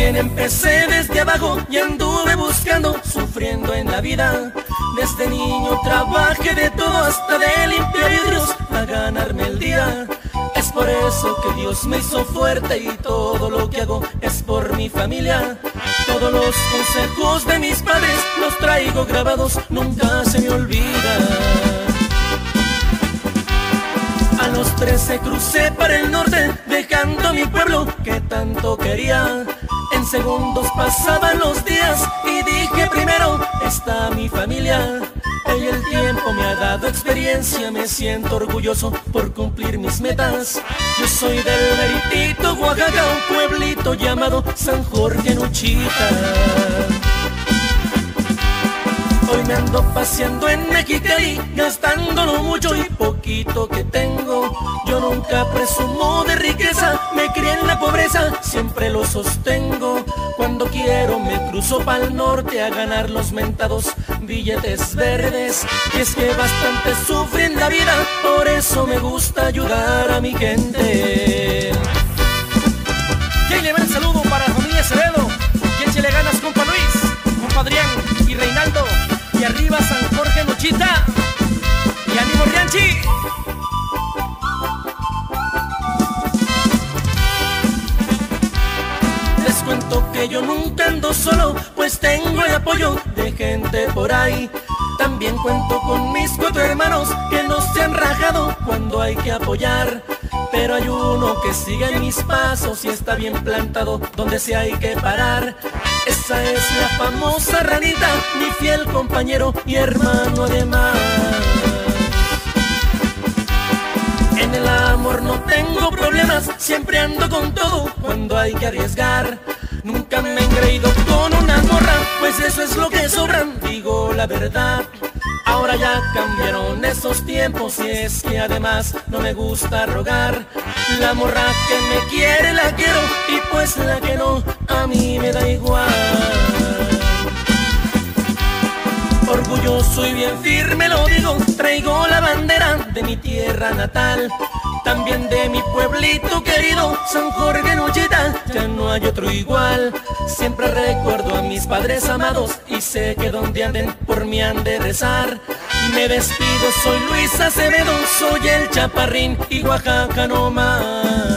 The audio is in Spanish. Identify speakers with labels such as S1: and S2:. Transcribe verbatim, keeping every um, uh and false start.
S1: también empecé desde abajo y anduve buscando, sufriendo en la vida. Desde niño trabajé de todo, hasta de limpiar vidrios, a ganarme el día. Es por eso que Dios me hizo fuerte y todo lo que hago es por mi familia. Todos los consejos de mis padres los traigo grabados, nunca se me olvida. A los trece crucé para el norte, dejando mi pueblo que tanto quería. En segundos pasaban los días y dije primero está mi familia. Y el tiempo me ha dado experiencia, me siento orgulloso por cumplir mis metas. Yo soy del Meritito, Oaxaca, un pueblito llamado San Jorge Nuchita. Hoy me ando paseando en Mexicali, gastando lo mucho y poquito que tengo. Yo nunca presumo de riqueza, me crié en la pobreza, siempre lo sostengo. Cuando quiero me cruzo pa'l norte a ganar los mentados billetes verdes. Y es que bastante sufrí en la vida, por eso me gusta ayudar a mi gente.
S2: Y ahí le va el saludo para la familia Acevedo. Y échale ganas, compa Luis, compa Adrián y Reinaldo. Y arriba San Jorge Nuchita. Y ánimo Rianchi.
S1: Les cuento que yo nunca ando solo, pues tengo el apoyo de gente por ahí. También cuento con mis cuatro hermanos que no se han rajado cuando hay que apoyar. Pero hay uno que sigue en mis pasos y está bien plantado donde se hay que parar. Esa es la famosa Ranita, mi fiel compañero y hermano además. En el amor no tengo problemas, siempre ando con todo cuando hay que arriesgar. Nunca me he engreído con una morra, pues eso es lo que sobran, digo la verdad. Ahora ya cambiaron esos tiempos y es que además no me gusta rogar. La morra que me quiere la quiero y pues la que no a mí me da igual. Orgulloso y bien firme lo digo, traigo la bandera de mi tierra natal. También de mi pueblito querido, San Jorge Nuchita, ya no hay otro igual. Siempre recuerdo a mis padres amados y sé que donde anden por mí han de rezar. Me despido, soy Luis Acevedo, soy el Chaparrín y Oaxaca no más.